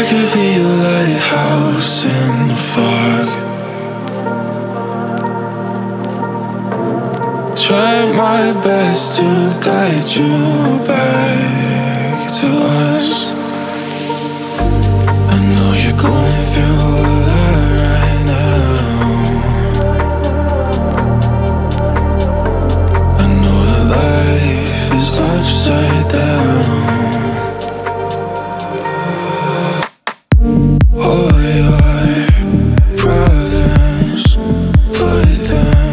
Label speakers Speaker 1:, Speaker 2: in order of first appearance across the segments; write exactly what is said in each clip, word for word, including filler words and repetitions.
Speaker 1: could be a lighthouse in the fog. Try my best to guide you back to us. I know you're going through a lot right now. I know that life is upside down. All your problems, put them.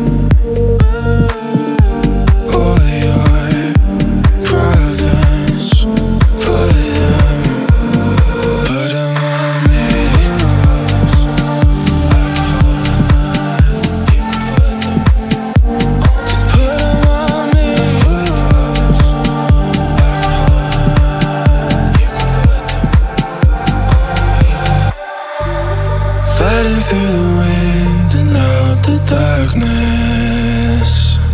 Speaker 1: All your problems, put them. Put them on me. Just put them on me. Fighting through the wind and out the darkness.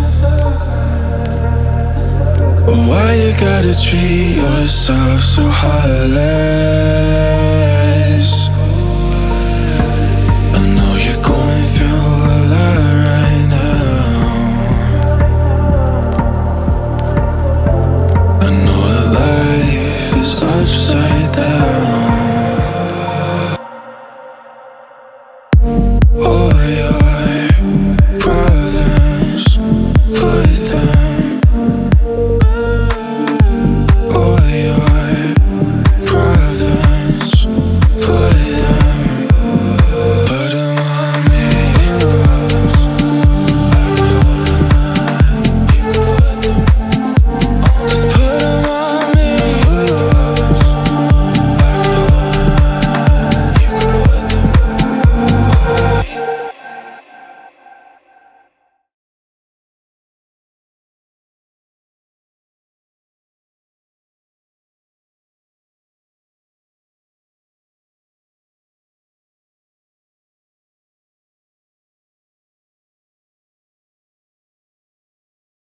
Speaker 1: Why you gotta treat yourself so heartless? I know you're going through a lot right now. I know that life is upside down.